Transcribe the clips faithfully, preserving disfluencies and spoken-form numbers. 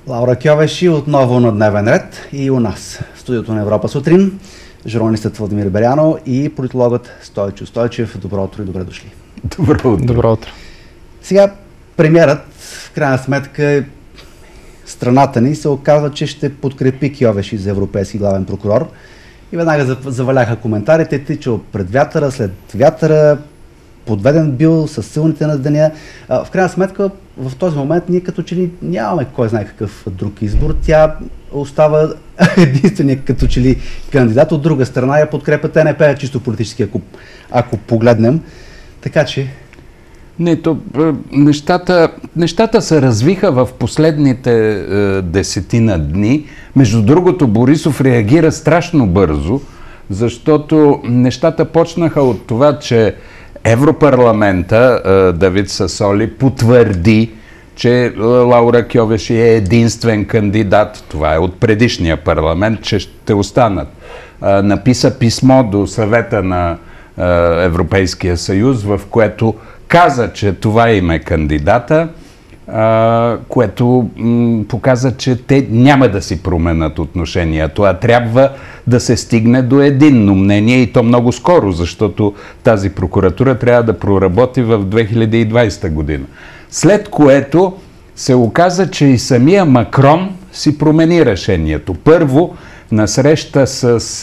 Лаура Кьовеши отново на дневен ред и у нас. В студиото на Европа сутрин, журналистът Владимир Беряно и политологът Стойчо Стойчев. Добро утро и добре дошли. Добро утро. Добро утро. Сега премиерът, в крайна сметка, страната ни се оказва, че ще подкрепи Кьовеши за европейски главен прокурор. И веднага заваляха коментарите, тичал пред вятъра, след вятъра, подведен бил с силните на деня. В крайна сметка, в този момент ние като че ли нямаме кой знае какъв друг избор. Тя остава единствения като че ли кандидат. От друга страна я подкрепя Т Н П, чисто политически, ако, ако погледнем. Така че... Не, то, нещата, нещата се развиха в последните е, десетина дни. Между другото, Борисов реагира страшно бързо, защото нещата почнаха от това, че Европарламента, е, Давид Сасоли, потвърди, че Лаура Кьовеши е единствен кандидат. Това е от предишния парламент, че ще останат. Е, написа писмо до съвета на е, Европейския съюз, в което каза, че това им е кандидата, а, което м, показа, че те няма да си променят отношението, а трябва да се стигне до единно мнение и то много скоро, защото тази прокуратура трябва да проработи в две хиляди и двадесета година. След което се оказа, че и самия Макрон си промени решението. Първо, на среща с,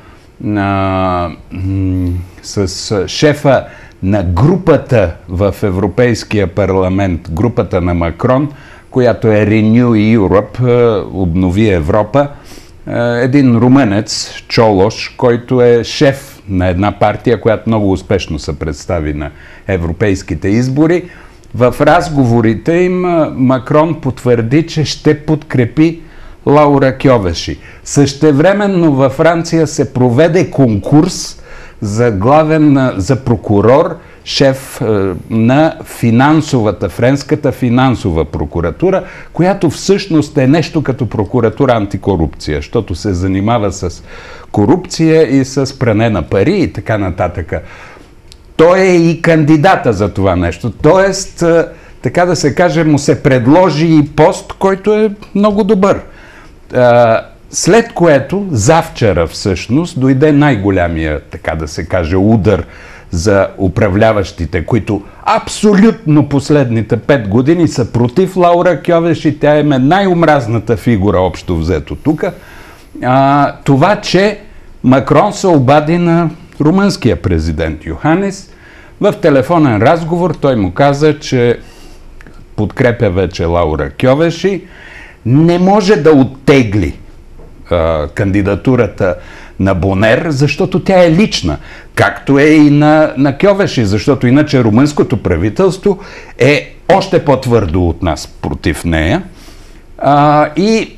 а, м, с шефа на групата в Европейския парламент, групата на Макрон, която е Renew Europe, обнови Европа, един румънец, Чолош, който е шеф на една партия, която много успешно се представи на европейските избори. В разговорите им Макрон потвърди, че ще подкрепи Лаура Кьовеши. Същевременно във Франция се проведе конкурс за главен, за прокурор, шеф е, на финансовата, френската финансова прокуратура, която всъщност е нещо като прокуратура антикорупция, защото се занимава с корупция и с пране на пари и така нататък. Той е и кандидата за това нещо. Тоест, е, така да се каже, му се предложи и пост, който е много добър. Е, След което, завчера всъщност, дойде най-голямия, така да се каже, удар за управляващите, които абсолютно последните пет години са против Лаура Кьовеши. Тя е най-омразната фигура общо взето тук. А, това, че Макрон се обади на румънския президент Йоханес. В телефонен разговор той му каза, че подкрепя вече Лаура Кьовеши, не може да оттегли кандидатурата на Бонер, защото тя е лична, както е и на, на Кьовеши, защото иначе румънското правителство е още по-твърдо от нас против нея. А, и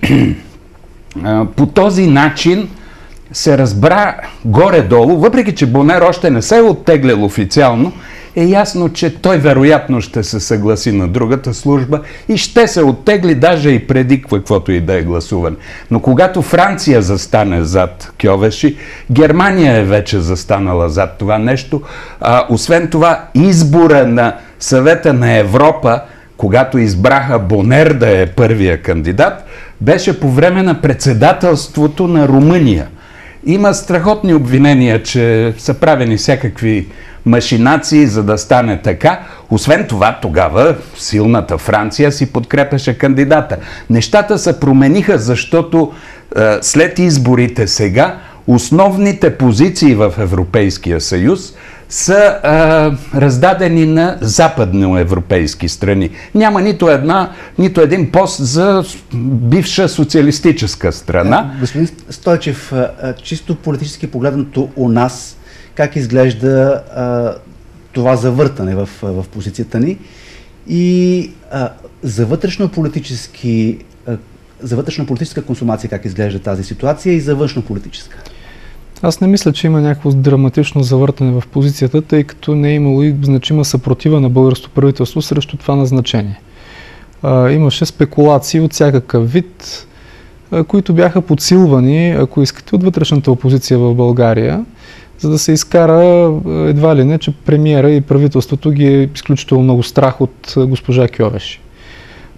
а, по този начин се разбра горе-долу, въпреки че Бонер още не се е оттеглял официално, е ясно, че той вероятно ще се съгласи на другата служба и ще се оттегли даже и преди каквото и да е гласуване. Но когато Франция застане зад Кьовеши, Германия е вече застанала зад това нещо. А, освен това, избора на Съвета на Европа, когато избраха Бонер да е първия кандидат, беше по време на председателството на Румъния. Има страхотни обвинения, че са правени всякакви машинации, за да стане така. Освен това, тогава силната Франция си подкрепяше кандидата. Нещата се промениха, защото е, след изборите сега основните позиции в Европейския съюз са е, раздадени на западноевропейски страни. Няма нито една, нито един пост за бивша социалистическа страна. Господин Стойчев, чисто политически погледнато у нас, как изглежда а, това завъртане в, в позицията ни и а, за вътрешно-политически а, за вътрешно-политическа консумация как изглежда тази ситуация и за външно-политическа? Аз не мисля, че има някакво драматично завъртане в позицията, тъй като не е имало и значима съпротива на българското правителство срещу това назначение. А, имаше спекулации от всякакъв вид, а, които бяха подсилвани, ако искате, от вътрешната опозиция в България, за да се изкара едва ли не, че премиера и правителството ги е изключително много страх от госпожа Кьовеши.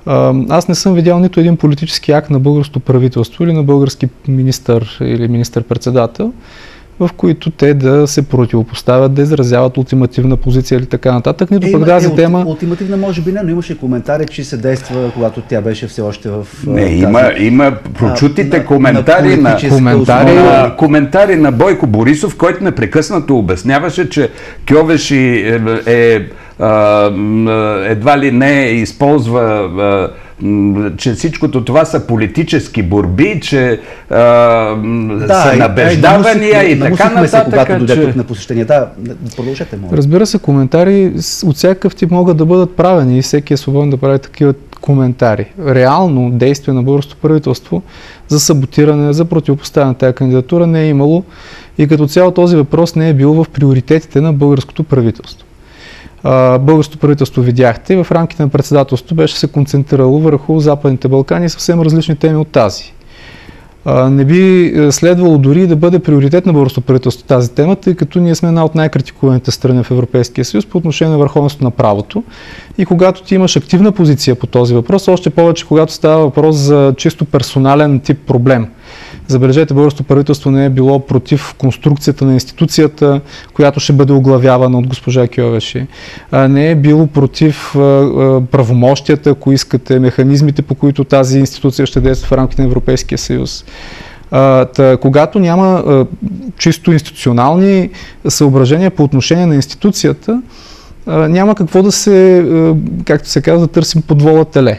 Аз не съм видял нито един политически акт на българското правителство или на български министър или министър-председател, в които те да се противопоставят, да изразяват ултимативна позиция или така нататък. Нито е, пък тази е, тема... Ултимативна може би не, но имаше коментари, че се действа, когато тя беше все още в... Не, тази... има, има прочутите на, коментари на, на, коментари, на, коментари на Бойко Борисов, който непрекъснато обясняваше, че Кьовеши е, е, а, едва ли не използва а, че всичкото това са политически борби, че а, да, са набеждавания и, и, и така нататък. Се, когато дойде тук на посещение. Да, продължете, моля. Разбира се, коментари от всякакъв тип могат да бъдат правени и всеки е свободен да прави такива коментари. Реално действие на българското правителство за саботиране, за противопоставяне на тази кандидатура не е имало и като цяло този въпрос не е бил в приоритетите на българското правителство. Българското правителство, видяхте, в рамките на председателството беше се концентрирало върху Западните Балкани и съвсем различни теми от тази. Не би следвало дори да бъде приоритет на българското правителство тази тема, тъй като ние сме една от най-критикуваните страни в Европейския съюз по отношение на върховенството на правото. И когато ти имаш активна позиция по този въпрос, още повече когато става въпрос за чисто персонален тип проблем. Забележете, българското правителство не е било против конструкцията на институцията, която ще бъде оглавявана от госпожа Кьовеши. Не е било против правомощията, ако искате, механизмите, по които тази институция ще действа в рамките на Европейския съюз. Та, когато няма а, чисто институционални съображения по отношение на институцията, а, няма какво да се, а, както се казва, да търсим подвола теле.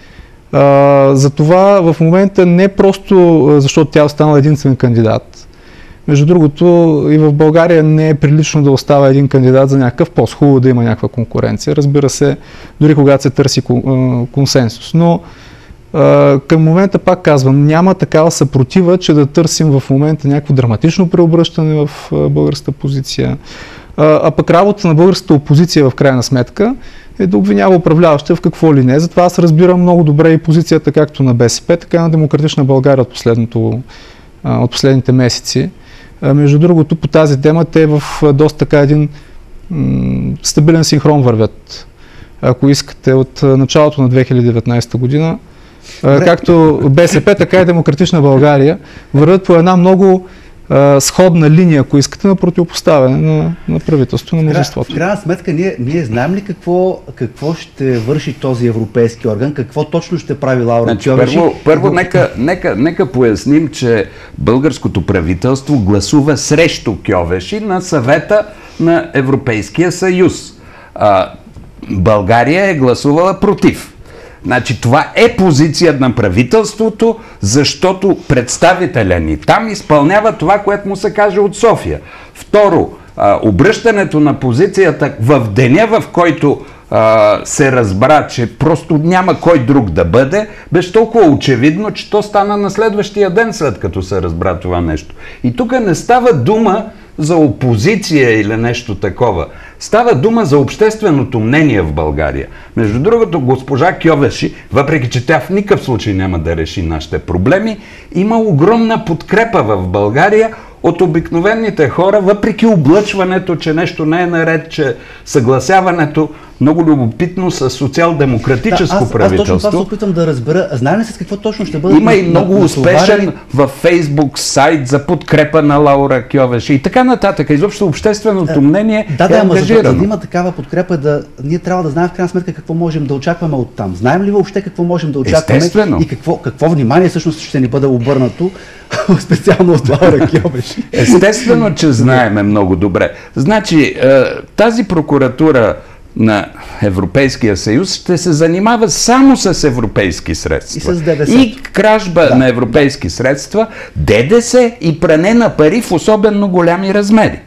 Uh, затова в момента не просто uh, защото тя останала единствен кандидат. Между другото и в България не е прилично да остава един кандидат за някакъв пост. Хубаво да има някаква конкуренция. Разбира се, дори когато се търси uh, консенсус. Но uh, към момента, пак казвам, няма такава съпротива, че да търсим в момента някакво драматично преобръщане в uh, българската позиция. Uh, а пък работа на българската опозиция в крайна сметка е да обвинява управляващите в какво ли не. Затова аз разбирам много добре и позицията както на БСП, така и на Демократична България от, последното, от последните месеци. Между другото, по тази тема те в доста така един м- стабилен синхрон вървят. Ако искате, от началото на две хиляди и деветнадесета година, Добре. Както БСП, така и Демократична България вървят по една много Uh, сходна линия, ако искате, на противопоставяне на, на правителството, на мнозинството. В крайна сметка, ние, ние знаем ли какво, какво ще върши този европейски орган, какво точно ще прави Лаура значи, Кьовеши? Първо, първо нека, нека, нека поясним, че българското правителство гласува срещу Кьовеши на съвета на Европейския съюз. А, България е гласувала против. Значи това е позиция на правителството, защото представителя ни там изпълнява това, което му се каже от София. Второ, а, обръщането на позицията в деня, в който а, се разбра, че просто няма кой друг да бъде, беше толкова очевидно, че то стана на следващия ден, след като се разбра това нещо. И тук не става дума за опозиция или нещо такова. Става дума за общественото мнение в България. Между другото, госпожа Кьовеши, въпреки че тя в никакъв случай няма да реши нашите проблеми, има огромна подкрепа в България от обикновените хора, въпреки облъчването, че нещо не е наред, че съгласяването много любопитно с социал-демократическо да, аз, правителство. Аз точно това се опитам да разбера. Знаем ли с какво точно ще бъде? Има и много успешен във Фейсбук сайт за подкрепа на Лаура Кьовеши и така нататък. Изобщо общественото мнение да, е да, ангажирано. За, за да има такава подкрепа, да, ние трябва да знаем в крайна сметка какво можем да очакваме от там. Знаем ли въобще какво можем да очакваме? Естествено. И какво, какво внимание всъщност ще ни бъде обърнато специално от Лаура Кьовеши? Естествено, че знаеме много добре. Значи, тази прокуратура на Европейския съюз ще се занимава само с европейски средства. И с ДДС. И кражба да, на европейски да. средства, ДДС и пране на пари в особено голями размери.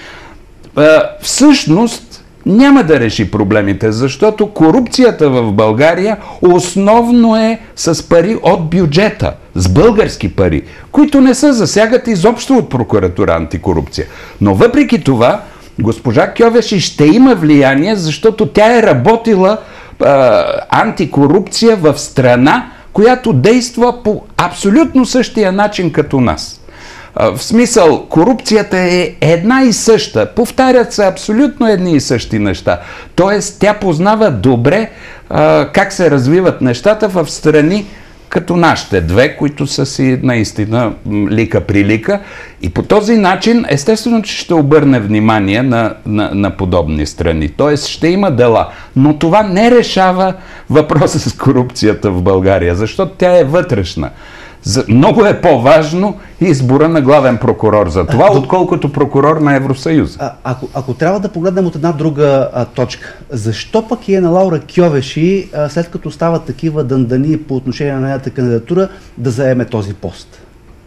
Всъщност, няма да реши проблемите, защото корупцията в България основно е с пари от бюджета, с български пари, които не се засягат изобщо от прокуратура антикорупция. Но въпреки това, госпожа Кьовеши ще има влияние, защото тя е работила а, антикорупция в страна, която действа по абсолютно същия начин като нас. В смисъл, корупцията е една и съща. Повтарят се абсолютно едни и същи неща. Тоест, тя познава добре а, как се развиват нещата в страни като нашите две, които са си наистина лика при лика. И по този начин, естествено, че ще обърне внимание на, на, на подобни страни. Тоест, ще има дела. Но това не решава въпроса с корупцията в България, защото тя е вътрешна. За, много е по-важно избора на главен прокурор за това, а, отколкото прокурор на Евросъюз. А, ако, ако трябва да погледнем от една друга а, точка, защо пък е на Лаура Кьовеши, а, след като стават такива дъндани по отношение на нейната кандидатура, да заеме този пост?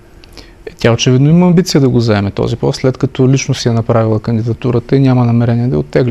Тя очевидно има амбиция да го заеме този пост, след като лично си е направила кандидатурата и няма намерение да я оттегля.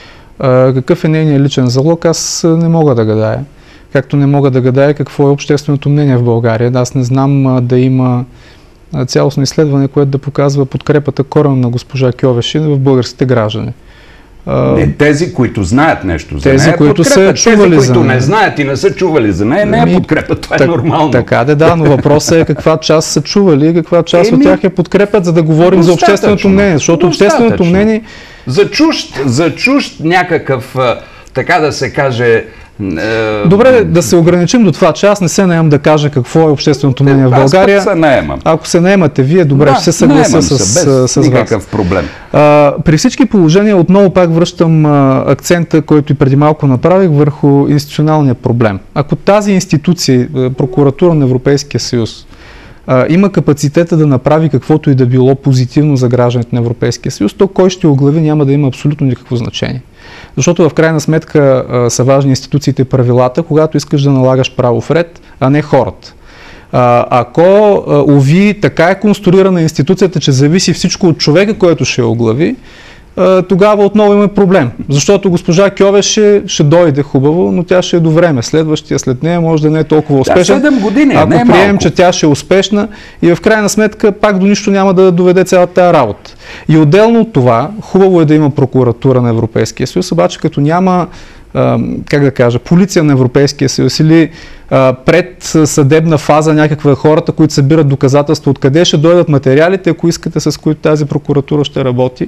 А, какъв е нейният личен залог, аз не мога да гадая. Както не мога да гадая какво е общественото мнение в България. Аз не знам а, да има а, цялостно изследване, което да показва подкрепата коренно на госпожа Кьовеши в българските граждани. А, не, тези, които знаят нещо за тези, нея, които са чували тези, за които нея. не знаят и не са чували за нея, не я подкрепят. Това так, е нормално. Така да, да, но въпросът е каква част са чували и каква част Еми, от тях я подкрепят, за да говорим за общественото мнение. Защото общественото мнение... За чужд, за чужд някакъв, така да се каже... Добре, да се ограничим до това, че аз не се наемам да кажа какво е общественото мнение в България. Аз се наемам. Ако се наемате вие, добре, да, ще се съглася с, се, без с никакъв вас. проблем. А, при всички положения отново пак връщам а, акцента, който и преди малко направих, върху институционалния проблем. Ако тази институция, прокуратура на Европейския съюз, а, има капацитета да направи каквото и да било позитивно за гражданите на Европейския съюз, то кой ще оглави няма да има абсолютно никакво значение. Защото в крайна сметка а, са важни институциите и правилата, когато искаш да налагаш правов ред, а не хората. А, ако, а, уви, така е конструирана институцията, че зависи всичко от човека, който ще я оглави, а, тогава отново има проблем. Защото госпожа Кьовеши ще дойде хубаво, но тя ще е до време. Следващия след нея може да не е толкова успешен. Да, седем години, ако не е приемем, малко. че тя ще е успешна и в крайна сметка пак до нищо няма да доведе цялата тази работа. И отделно от това, хубаво е да има прокуратура на Европейския съюз, обаче като няма, а, как да кажа, полиция на Европейския съюз или а, пред съдебна фаза някаква хората, които събират доказателства, откъде ще дойдат материалите, ако искате, с които тази прокуратура ще работи.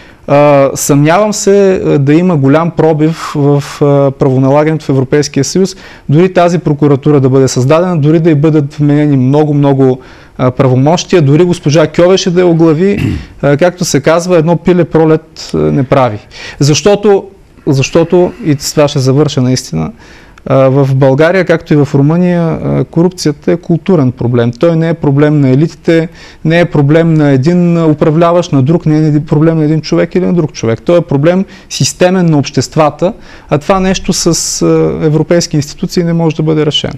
Uh, съмнявам се uh, да има голям пробив в uh, правоналагането в Европейския съюз, дори тази прокуратура да бъде създадена, дори да й бъдат вменени много-много uh, правомощия, дори госпожа Кьовеши да я оглави, uh, както се казва, едно пиле пролет uh, не прави. Защото, защото, и с това ще завърша наистина, в България, както и в Румъния, корупцията е културен проблем. Той не е проблем на елитите, не е проблем на един управляващ, на друг, не е проблем на един човек или на друг човек. Той е проблем системен на обществата, а това нещо с европейски институции не може да бъде решено.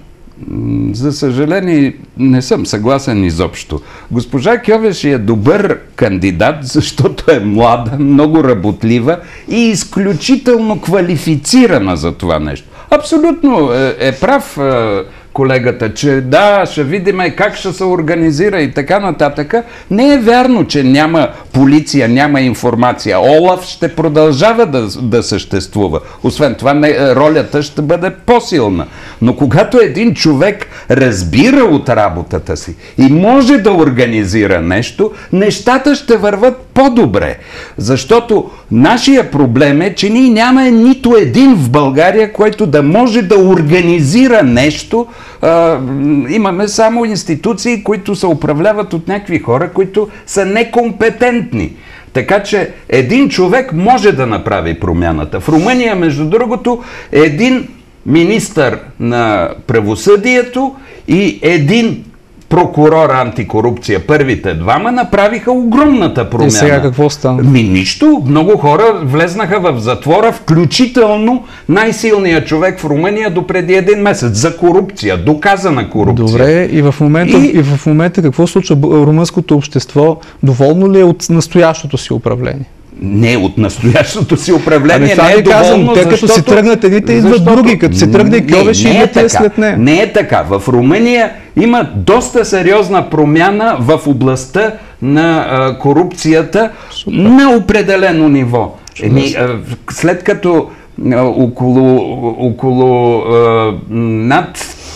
За съжаление, не съм съгласен изобщо. Госпожа Кьовеши е добър кандидат, защото е млада, много работлива и изключително квалифицирана за това нещо. Абсолютно е, е прав е, колегата, че да, ще видим как ще се организира и така нататък. Не е вярно, че няма полиция, няма информация. ОЛАФ ще продължава да, да съществува. Освен това, не, ролята ще бъде по-силна. Но когато един човек разбира от работата си и може да организира нещо, нещата ще върват по-добре. Защото нашия проблем е, че ние нямаме нито един в България, който да може да организира нещо. А, имаме само институции, които се управляват от някакви хора, които са некомпетентни. Така че един човек може да направи промяната. В Румъния, между другото, един министър на правосъдието и един прокурор антикорупция, първите двама, направиха огромната промяна. И сега какво стана? Ми нищо. Много хора влезнаха в затвора, включително най-силният човек в Румъния допреди един месец. За корупция, доказана корупция. Добре, и в момента, и... и в момента какво случва? Румънското общество доволно ли е от настоящото си управление? Не, от настоящото си управление ами, не е казвам, доволно, те като защото... си тръгнат едните, идват защото... други. Като си тръгне Кьовеши, не, не идват е след нея. Не е така. В Румъния има доста сериозна промяна в областта на а, корупцията. Супер. На определено ниво. Еми, а, след като а, около, около а, над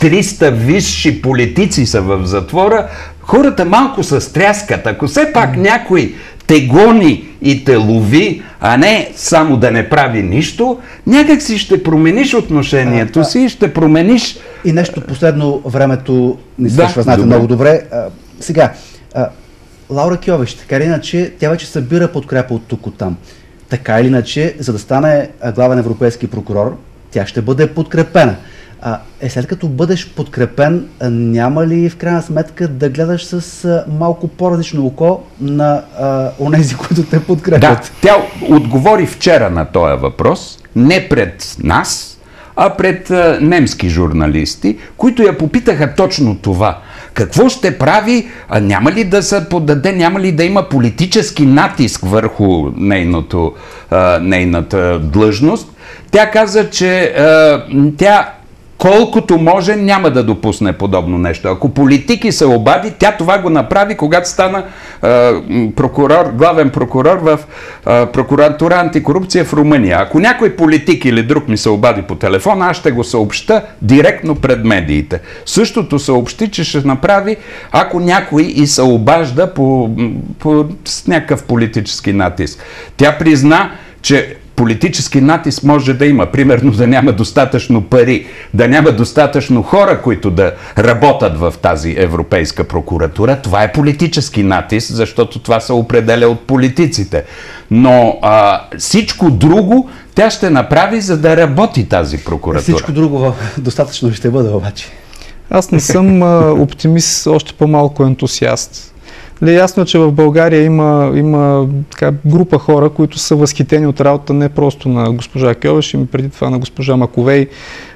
триста висши политици са в затвора, хората малко се стряскат. Ако все пак някой те гони и те лови, а не само да не прави нищо, някак си ще промениш отношението а, си и ще промениш... И нещо последно, времето ни свършва, да, знаете добре. много добре. А, сега, а, Лаура Кьовеш, така или иначе, тя вече събира подкрепа от тук от там. Така или иначе, за да стане главен европейски прокурор, тя ще бъде подкрепена. А, е, след като бъдеш подкрепен, няма ли в крайна сметка да гледаш с а, малко по-различно око на а, онези, които те подкрепят? Да, тя отговори вчера на този въпрос, не пред нас, а пред а, немски журналисти, които я попитаха точно това. Какво ще прави, а няма ли да се подаде, няма ли да има политически натиск върху нейното, а, нейната длъжност? Тя каза, че а, тя колкото може няма да допусне подобно нещо. Ако политики се обади, тя това го направи, когато стана а, прокурор, главен прокурор в а, прокуратура антикорупция в Румъния. Ако някой политик или друг ми се обади по телефона, аз ще го съобща директно пред медиите. Същото съобщи, че ще направи, ако някой и се обажда по, по, с някакъв политически натиск. Тя призна, че политически натиск може да има. Примерно да няма достатъчно пари, да няма достатъчно хора, които да работят в тази Европейска прокуратура. Това е политически натиск, защото това се определя от политиците. Но а, всичко друго тя ще направи, за да работи тази прокуратура. Всичко друго достатъчно ще бъде обаче. Аз не съм а, оптимист, още по-малко ентусиаст. Ясно е, че в България има, има така, група хора, които са възхитени от работа не просто на госпожа Кьовеш, и преди това на госпожа Маковей.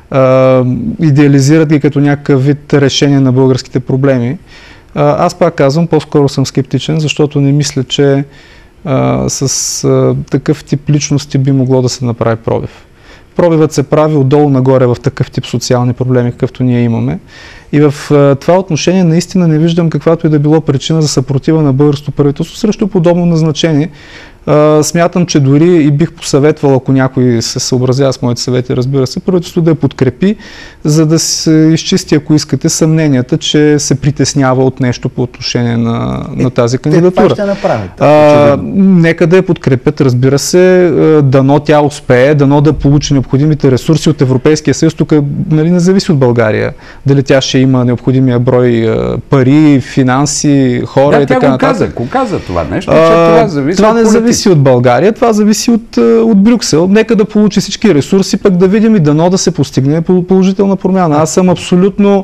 А, идеализират ги като някакъв вид решение на българските проблеми. А, аз пак казвам, по-скоро съм скептичен, защото не мисля, че а, с а, такъв тип личности би могло да се направи пробив. Пробивът се прави отдолу нагоре в такъв тип социални проблеми, какъвто ние имаме. И в а, това отношение наистина не виждам каквато и да било причина за съпротива на българското правителство срещу подобно назначение. А, смятам, че дори и бих посъветвал, ако някой се съобразява с моите съвети, разбира се, правителството да я подкрепи, за да се изчисти, ако искате, съмненията, че се притеснява от нещо по отношение на, е, на тази кандидатура. Те това ще направят. А, нека да я подкрепят, разбира се, дано тя успее, дано да получи необходимите ресурси от Европейския съюз. Тук, нали, не зависи от България. Дали тя ще има необходимия брой пари, финанси, хора да, и така нататък. Да, тя го каза това нещо, че това зависи това от не политика. зависи от България, това зависи от, от Брюксел. Нека да получи всички ресурси, пък да видим и дано да се постигне положителна промяна. Аз съм абсолютно,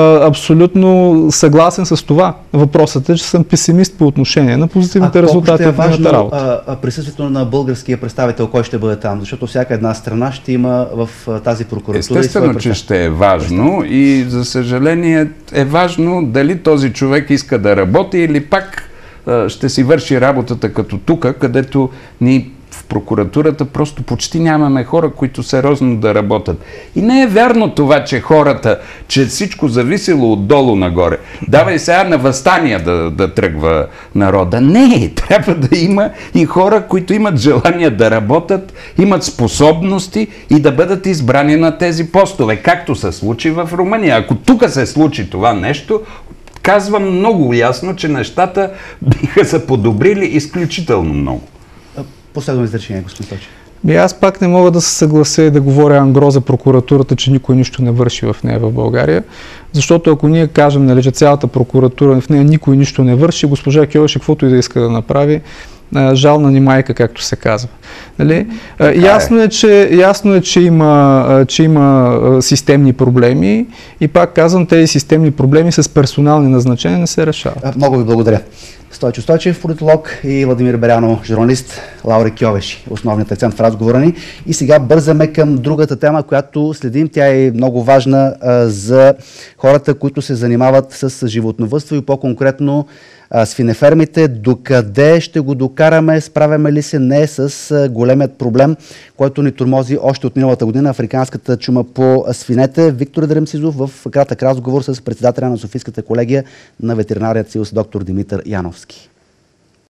абсолютно съгласен с това. Въпросът е, че съм песимист по отношение на позитивните а резултати от нейната работа. А, присъствието на българския представител, кой ще бъде там? Защото всяка една страна ще има в тази прокуратура. Естествено, че ще е важно и за съжаление е важно дали този човек иска да работи или пак ще си върши работата като тук, където ни в прокуратурата просто почти нямаме хора, които сериозно да работят. И не е вярно това, че хората, че всичко зависело отдолу нагоре. Давай сега на въстания да, да тръгва народа. Не, трябва да има и хора, които имат желание да работят, имат способности и да бъдат избрани на тези постове, както се случи в Румъния. Ако тук се случи това нещо, казвам много ясно, че нещата биха се подобрили изключително много. Последно изречение, господин Стойчев. И аз пак не мога да се съглася и да говоря ангро за прокуратурата, че никой нищо не върши в нея в България. Защото ако ние кажем, нали, че цялата прокуратура в нея никой нищо не върши, госпожа Кьовеш каквото и да иска да направи, жал на ни майка, както се казва. Нали? Ясно е, че, ясно е, че има, че има системни проблеми и пак казвам, тези системни проблеми с персонални назначения не се решават. Много ви благодаря. Стойчо Стойчев, политолог, и Владимир Берянов, журналист. Лаура Кьовеш, основният акцент в разговора ни. И сега бързаме към другата тема, която следим. Тя е много важна а, за хората, които се занимават с животновъдство и по-конкретно а, свинефермите. Докъде ще го докараме? Справяме ли се не с а, големият проблем, който ни тормози още от миналата година, африканската чума по свинете? Виктор Дремсизов в кратък разговор с председателя на Софийската колегия на ветеринарият съюз доктор Димитър Яновски.